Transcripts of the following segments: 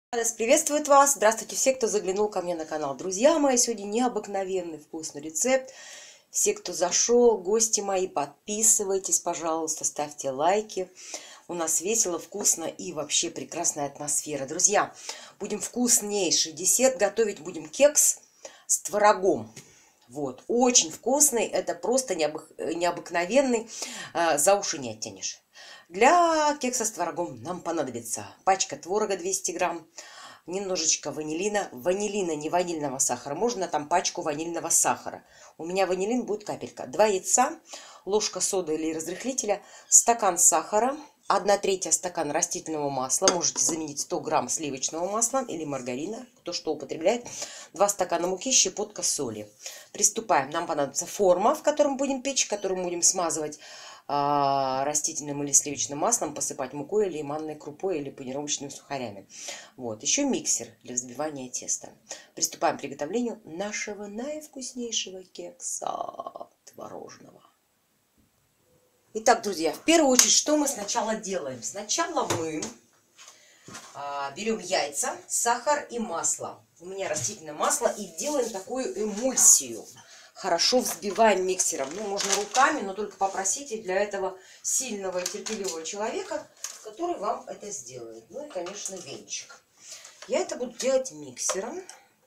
Радость приветствует вас! Здравствуйте все, кто заглянул ко мне на канал. Друзья мои, сегодня необыкновенный вкусный рецепт. Все, кто зашел, гости мои, подписывайтесь, пожалуйста, ставьте лайки. У нас весело, вкусно и вообще прекрасная атмосфера. Друзья, будем вкуснейший десерт готовить. Будем кекс с творогом. Вот, очень вкусный, это просто необыкновенный, за уши не оттянешь. Для кекса с творогом нам понадобится пачка творога 200 грамм, немножечко ванилина, не ванильного сахара, можно там пачку ванильного сахара. У меня ванилин будет капелька, 2 яйца, ложка соды или разрыхлителя, стакан сахара, 1/3 стакана растительного масла, можете заменить 100 грамм сливочного масла или маргарина, кто что употребляет, 2 стакана муки, щепотка соли. Приступаем. Нам понадобится форма, в котором будем печь, которую будем смазывать растительным или сливочным маслом, посыпать мукой или манной крупой или панировочными сухарями. Вот. Еще миксер для взбивания теста. Приступаем к приготовлению нашего наивкуснейшего кекса творожного. Итак, друзья, в первую очередь, что мы сначала делаем? Сначала мы берем яйца, сахар и масло. У меня растительное масло. И делаем такую эмульсию. Хорошо взбиваем миксером. Ну, можно руками, но только попросите для этого сильного и терпеливого человека, который вам это сделает. Ну и, конечно, венчик. Я это буду делать миксером.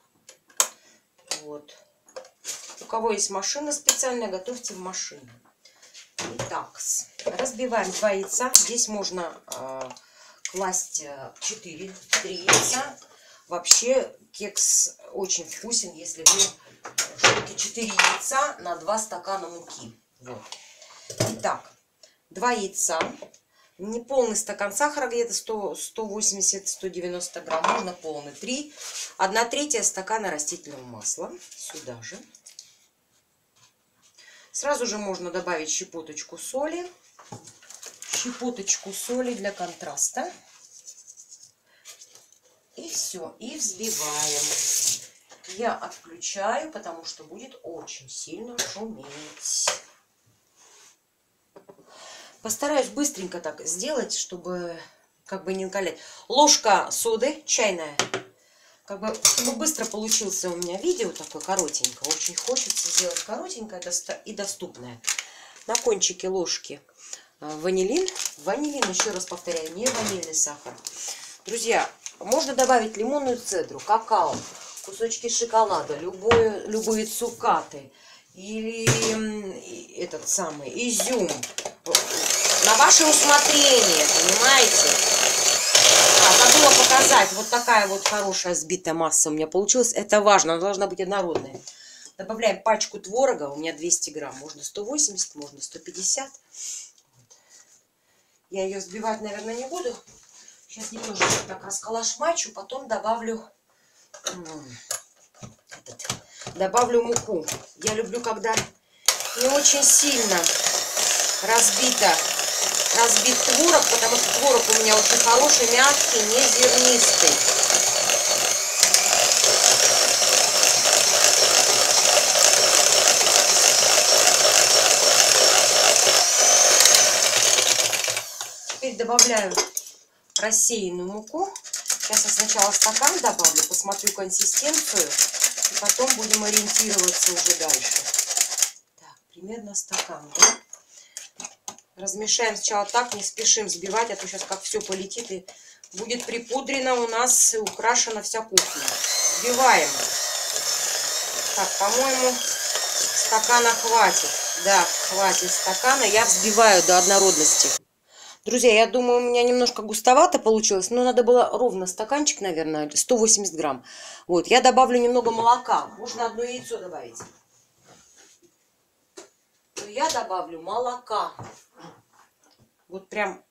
Вот. У кого есть машина специальная, готовьте в машине. Итак, разбиваем 2 яйца. Здесь можно класть 3 яйца. Вообще кекс очень вкусен, если вы жмете 4 яйца на 2 стакана муки. Вот. Итак, 2 яйца, неполный стакан сахара, где-то 180-190 грамм, можно полный, 3, 1/3 стакана растительного масла, сюда же. Сразу же можно добавить щепоточку соли для контраста. И все, и взбиваем. Я отключаю, потому что будет очень сильно шуметь. Постараюсь быстренько так сделать, чтобы как бы не накалять. Ложка соды чайная. Чтобы быстро получился у меня видео такое коротенькое. Очень хочется сделать коротенькое и доступное. На кончике ложки ванилин. Ванилин, еще раз повторяю, не ванильный сахар. Друзья, можно добавить лимонную цедру, какао, кусочки шоколада, любые цукаты или этот самый изюм. На ваше усмотрение, понимаете? Забыла показать. Вот такая вот хорошая взбитая масса у меня получилась. Это важно, она должна быть однородная. Добавляем пачку творога, у меня 200 грамм. Можно 180, можно 150. Я ее взбивать, наверное, не буду. Сейчас немножко так расколошмачу, потом добавлю муку. Я люблю, когда не очень сильно разбит творог, потому что творог у меня очень хороший, мягкий, не зернистый. Теперь добавляю рассеянную муку. Сейчас я сначала стакан добавлю, посмотрю консистенцию, и потом будем ориентироваться уже дальше. Так, примерно стакан, да? Размешаем сначала так, не спешим взбивать, а то сейчас как все полетит и будет припудрено у нас и украшена вся кухня. Взбиваем. Так, по-моему, стакана хватит. Да, хватит стакана. Я взбиваю до однородности. Друзья, я думаю, у меня немножко густовато получилось, но надо было ровно стаканчик, наверное, 180 грамм. Вот, я добавлю немного молока. Можно одно яйцо добавить. Но я добавлю молока. Вот прям,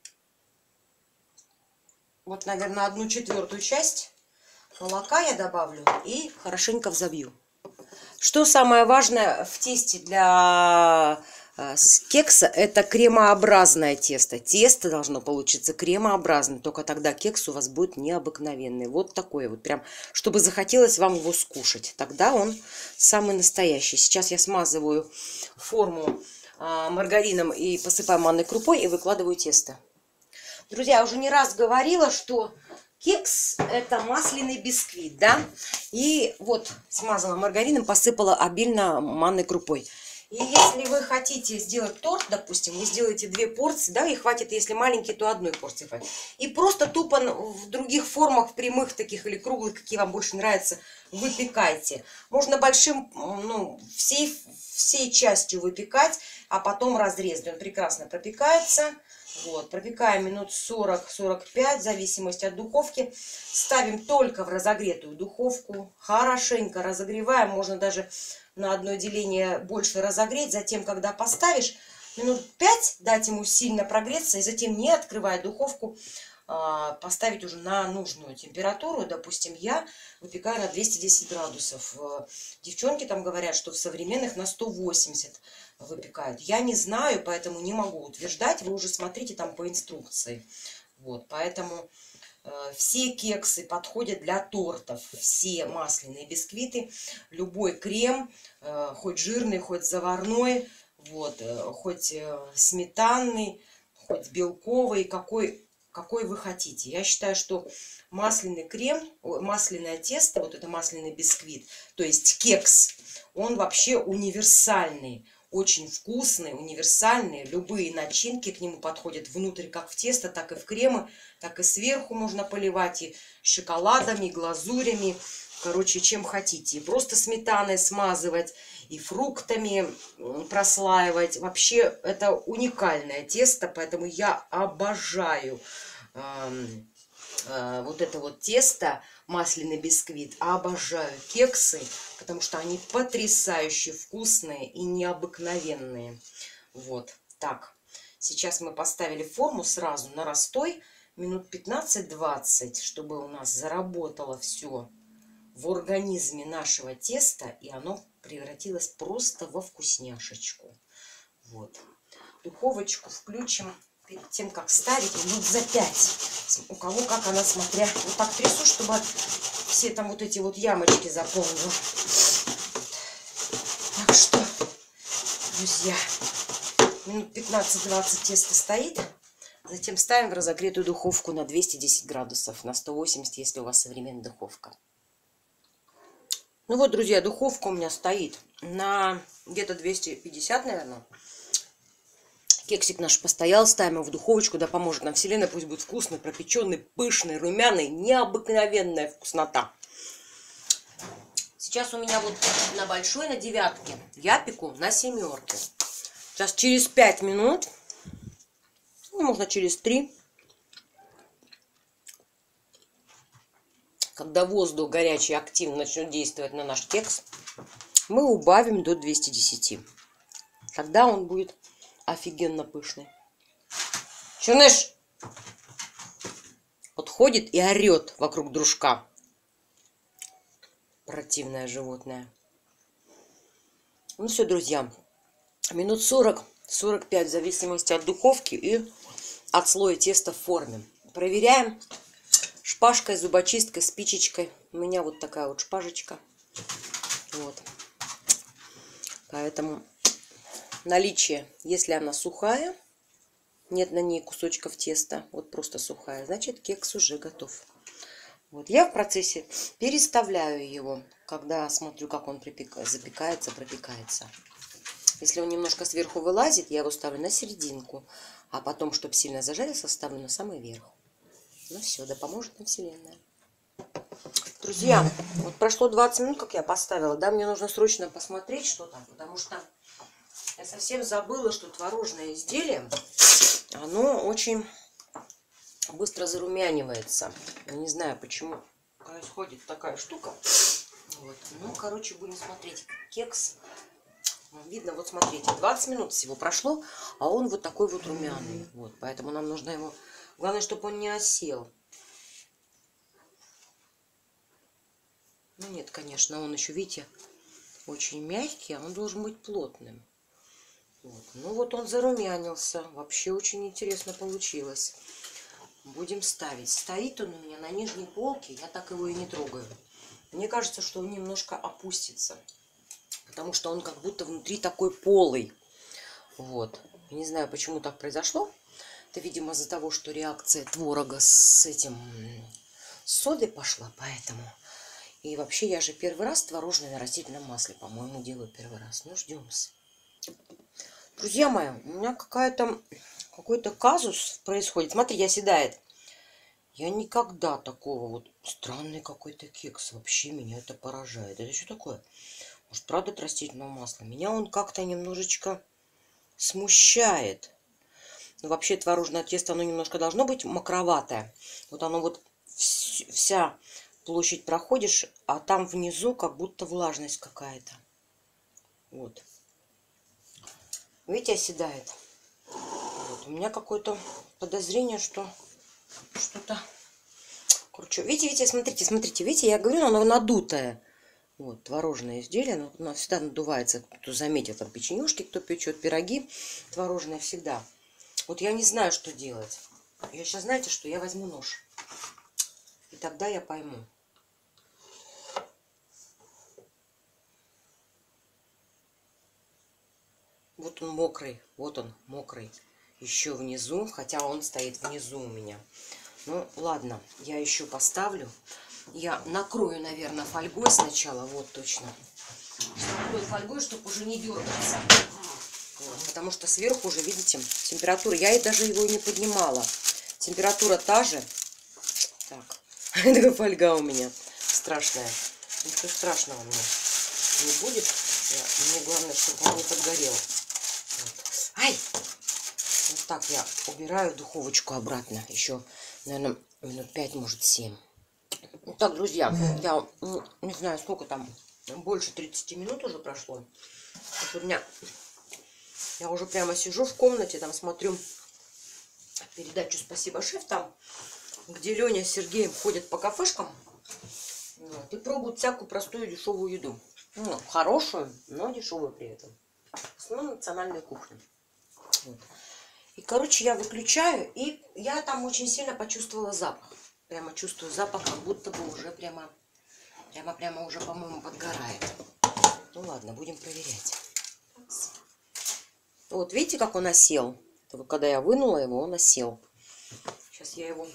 вот, наверное, 1/4 часть молока я добавлю и хорошенько взобью. Что самое важное в тесте для кекса, это кремообразное тесто. Тесто должно получиться кремообразным, только тогда кекс у вас будет необыкновенный. Вот такой вот, прям, чтобы захотелось вам его скушать. Тогда он самый настоящий. Сейчас я смазываю форму маргарином и посыпаю манной крупой и выкладываю тесто. Друзья, я уже не раз говорила, что Кекс – это масляный бисквит, да? И вот смазала маргарином, посыпала обильно манной крупой. И если вы хотите сделать торт, допустим, вы сделаете 2 порции, да, и хватит, если маленький, то 1 порции хватит. И просто тупо в других формах, прямых таких или круглых, какие вам больше нравятся, выпекайте. Можно большим, ну, всей частью выпекать, а потом разрезать. Он прекрасно пропекается. Вот, пропекаем минут 40-45, в зависимости от духовки. Ставим только в разогретую духовку. Хорошенько разогреваем, можно даже на одно деление больше разогреть. Затем, когда поставишь, минут 5 дать ему сильно прогреться. И затем, не открывая духовку, поставить уже на нужную температуру. Допустим, я выпекаю на 210 градусов. Девчонки там говорят, что в современных на 180 выпекают. Я не знаю, поэтому не могу утверждать. Вы уже смотрите там по инструкции. Вот, поэтому все кексы подходят для тортов. Все масляные бисквиты, любой крем, хоть жирный, хоть заварной, вот, хоть сметанный, хоть белковый, какой вы хотите. Я считаю, что масляный крем, масляное тесто, вот это масляный бисквит, то есть кекс, он вообще универсальный, очень вкусный, универсальный. Любые начинки к нему подходят внутрь, как в тесто, так и в кремы, так и сверху можно поливать и шоколадами, и глазурями, короче, чем хотите. И просто сметаной смазывать, и фруктами прослаивать. Вообще, это уникальное тесто, поэтому я обожаю вот это вот тесто, масляный бисквит. Обожаю кексы, потому что они потрясающе вкусные и необыкновенные. Вот так. Сейчас мы поставили форму сразу на растой минут 15-20, чтобы у нас заработало все в организме нашего теста, и оно превратилось просто во вкусняшечку. Вот. Духовочку включим перед тем, как ставить, минут за 5. У кого как она, смотря. Вот так трясу, чтобы все там вот эти вот ямочки заполнил. Так что, друзья, минут 15-20 тесто стоит. Затем ставим в разогретую духовку на 210 градусов, на 180, если у вас современная духовка. Ну вот, друзья, духовка у меня стоит на где-то 250, наверное. Кексик наш постоял, ставим его в духовочку, да поможет нам Вселенная, пусть будет вкусный, пропеченный, пышный, румяный, необыкновенная вкуснота. Сейчас у меня вот на большой, на 9, я пеку на 7. Сейчас через 5 минут, ну, можно через 3, когда воздух горячий активно начнет действовать на наш кекс, мы убавим до 210. Тогда он будет офигенно пышный. Черныш вот ходит и орет вокруг дружка. Противное животное. Ну все, друзья, минут 40-45 в зависимости от духовки и от слоя теста в форме. Проверяем шпажкой, зубочисткой, спичечкой. У меня вот такая вот шпажечка. Вот. Поэтому наличие, если она сухая, нет на ней кусочков теста, вот просто сухая, значит кекс уже готов. Вот я в процессе переставляю его, когда смотрю, как он запекается, пропекается. Если он немножко сверху вылазит, я его ставлю на серединку, а потом, чтобы сильно зажарился, ставлю на самый верх. Ну все, да поможет нам Вселенная. Друзья, вот прошло 20 минут, как я поставила, да, мне нужно срочно посмотреть, что там, потому что я совсем забыла, что творожное изделие, оно очень быстро зарумянивается. Я не знаю, почему происходит такая штука. Вот. Ну, короче, будем смотреть. Кекс. Видно, вот смотрите, 20 минут всего прошло, а он вот такой вот румяный. Вот, поэтому нам нужно его... Главное, чтобы он не осел. Ну, нет, конечно, он еще, видите, очень мягкий, а он должен быть плотным. Вот. Ну, вот он зарумянился. Вообще очень интересно получилось. Будем ставить. Стоит он у меня на нижней полке, я так его и не трогаю. Мне кажется, что он немножко опустится, потому что он как будто внутри такой полый. Вот. Не знаю, почему так произошло. Это, видимо, из-за того, что реакция творога с этим, с содой пошла, поэтому. И вообще я же первый раз творожное на растительном масле, по-моему, делаю первый раз. Ну, ждем-с. Друзья мои, у меня какой-то казус происходит. Смотрите, оседает. Я никогда такого вот... Странный какой-то кекс. Вообще меня это поражает. Это что такое? Может, правда, от растительного масла? Меня он как-то немножечко смущает. Но вообще творожное тесто, оно немножко должно быть мокроватое. Вот оно вот вся площадь проходишь, а там внизу как будто влажность какая-то. Вот. Видите, оседает. Вот. У меня какое-то подозрение, что что-то... Короче, видите, смотрите, видите, я говорю, оно надутое. Вот, творожное изделие, оно всегда надувается. Кто заметил, там печенюшки, кто печет, пироги творожные всегда. Вот я не знаю, что делать. Я сейчас, знаете, что я возьму нож. И тогда я пойму. Вот он мокрый. Еще внизу, хотя он стоит внизу у меня. Ну, ладно, я еще поставлю. Я накрою, наверное, фольгой сначала. Вот, точно. Накрою фольгой, чтобы уже не дергаться. Вот, потому что сверху уже, видите, температура. Я даже его не поднимала. Температура та же. Так, такая фольга у меня страшная. Ничего страшного мне не будет. Мне главное, чтобы он не подгорел. Вот. Ай! Вот так я убираю духовочку обратно. Еще, наверное, минут 5, может 7. Ну, так, друзья, я не знаю, сколько там, больше 30 минут уже прошло. Вот у меня, я уже прямо сижу в комнате, там смотрю передачу «Спасибо, шеф», там, где Леня с Сергеем ходят по кафешкам, вот, и пробуют всякую простую дешевую еду. Ну, хорошую, но дешевую при этом. В основном национальную кухню. Вот. И, короче, я выключаю, и я там очень сильно почувствовала запах. Прямо чувствую запах, как будто бы уже прямо уже, по-моему, подгорает. Ну ладно, будем проверять. Вот, видите, как он осел? Вот, когда я вынула его, он осел. Сейчас я его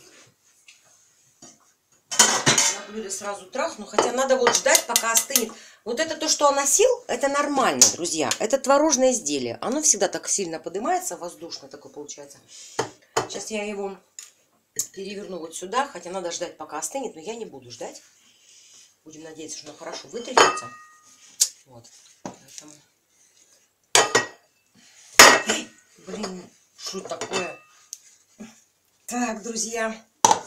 на блюдо сразу трахну. Хотя надо вот ждать, пока остынет. Вот это то, что он осел, это нормально, друзья. Это творожное изделие. Оно всегда так сильно поднимается, воздушно такое получается. Сейчас я его переверну вот сюда. Хотя надо ждать, пока остынет, но я не буду ждать. Будем надеяться, что оно хорошо вытряхнется. Вот. Поэтому... Блин, что такое? Так, друзья.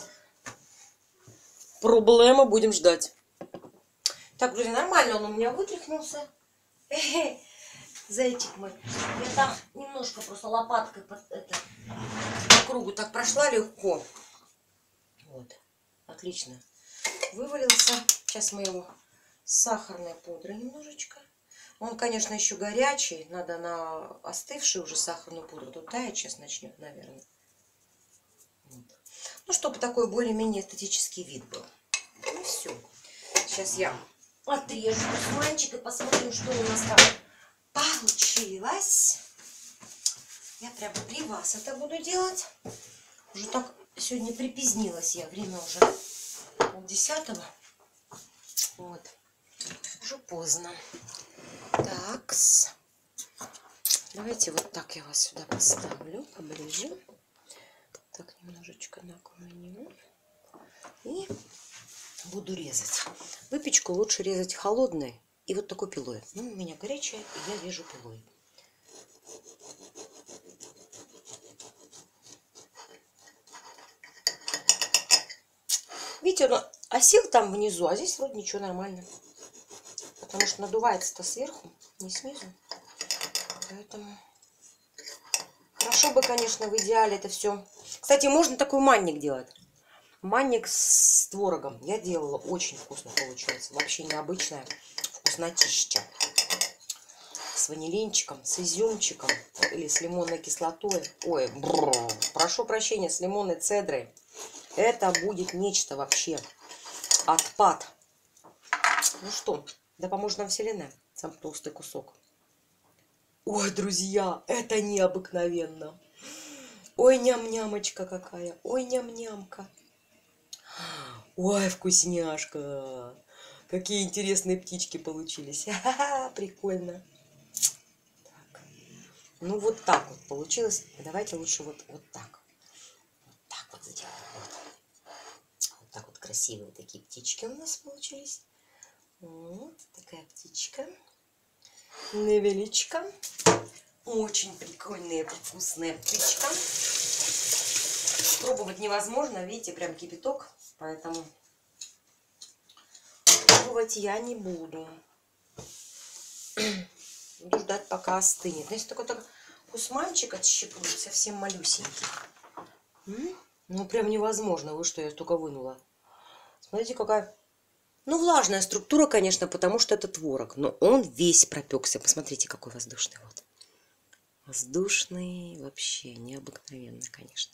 Проблема, будем ждать. Так, друзья, нормально он у меня вытряхнулся. Зайчик мой. Я там немножко просто лопаткой по кругу так прошла легко. Вот. Отлично. Вывалился. Сейчас мы его с сахарной пудрой немножечко. Он, конечно, еще горячий. Надо на остывшую уже сахарную пудру. Тут таять сейчас начнет, наверное. Вот. Ну, чтобы такой более-менее эстетический вид был. Ну, все. Сейчас я отрежу кусманчик и посмотрим, что у нас там получилось. Я прямо при вас это буду делать. Уже так сегодня припизнилась я. Время уже 10:30. Вот. Уже поздно. Так. Давайте вот так я вас сюда поставлю поближе. Так, немножечко наклоню. И буду резать. Выпечку лучше резать холодной и вот такой пилой. Ну, у меня горячая, и я режу пилой. Видите, он осел там внизу, а здесь вроде ничего, нормально. Потому что надувается-то сверху, не снизу. Поэтому хорошо бы, конечно, в идеале это все. Кстати, можно такой манник делать. Манник с творогом. Я делала, очень вкусно получается. Вообще необычное, вкуснотища. С ванилинчиком, с изюмчиком или с лимонной кислотой. Ой, прошу прощения, с лимонной цедрой. Это будет нечто вообще. Отпад. Ну что, да поможет нам вселенная. Сам толстый кусок. Ой, друзья, это необыкновенно. Ой, ням-нямочка какая. Ой, ням-нямка. Ой, вкусняшка! Какие интересные птички получились. Ха-ха, прикольно. Так. Ну, вот так вот получилось. Давайте лучше вот так. Вот так вот сделаем. Вот так вот красивые такие птички у нас получились. Вот такая птичка. Невеличка. Очень прикольная, вкусная птичка. Пробовать невозможно, видите, прям кипяток, поэтому пробовать я не буду. Буду ждать, пока остынет. Но если такой кусманчик отщипнуть, совсем малюсенький. Ну, прям невозможно. Вы что, я столько вынула. Смотрите, какая... Ну, влажная структура, конечно, потому что это творог. Но он весь пропекся. Посмотрите, какой воздушный. Вот. Воздушный вообще необыкновенно, конечно.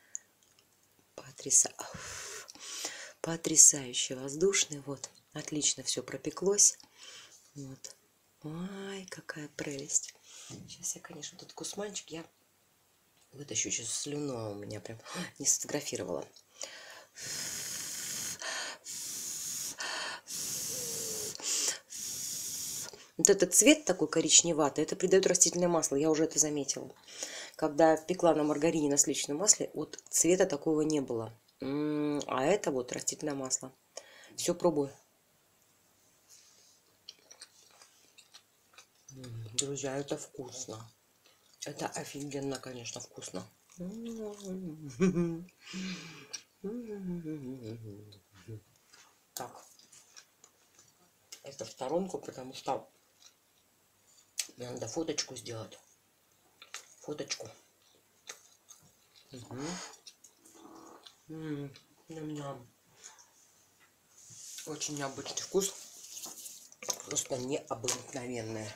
Потрясающе воздушный. Вот. Отлично все пропеклось. Вот. Ай, какая прелесть. Сейчас я, конечно, тут кусманчик я вытащу. Сейчас слюна у меня прям не сфотографировала. Вот этот цвет такой коричневатый, это придает растительное масло. Я уже это заметила. Когда пекла на маргарине на сливочном масле, вот цвета такого не было. А это вот растительное масло. Все, пробую. Друзья, это вкусно. Это офигенно, конечно, вкусно. Так, это в сторонку, потому что мне надо фоточку сделать. Фоточку. Ням-ням. Очень необычный вкус. Просто необыкновенное.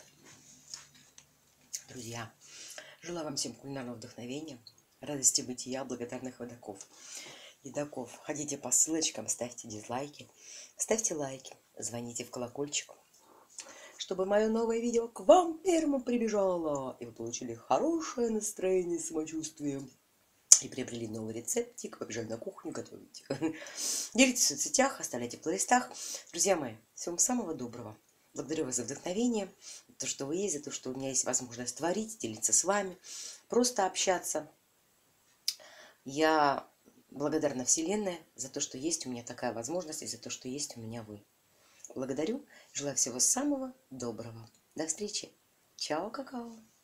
Друзья, желаю вам всем кулинарного вдохновения, радости бытия, благодарных едоков. Ходите по ссылочкам, ставьте дизлайки, ставьте лайки, звоните в колокольчик, чтобы мое новое видео к вам первым прибежало, и вы получили хорошее настроение, самочувствие, и приобрели новый рецептик, побежали на кухню готовить. Делитесь в соцсетях, оставляйте в плейлистах. Друзья мои, всего самого доброго. Благодарю вас за вдохновение, за то, что вы есть, за то, что у меня есть возможность творить, делиться с вами, просто общаться. Я благодарна Вселенной за то, что есть у меня такая возможность, и за то, что есть у меня вы. Благодарю, желаю всего самого доброго. До встречи. Чао, какао.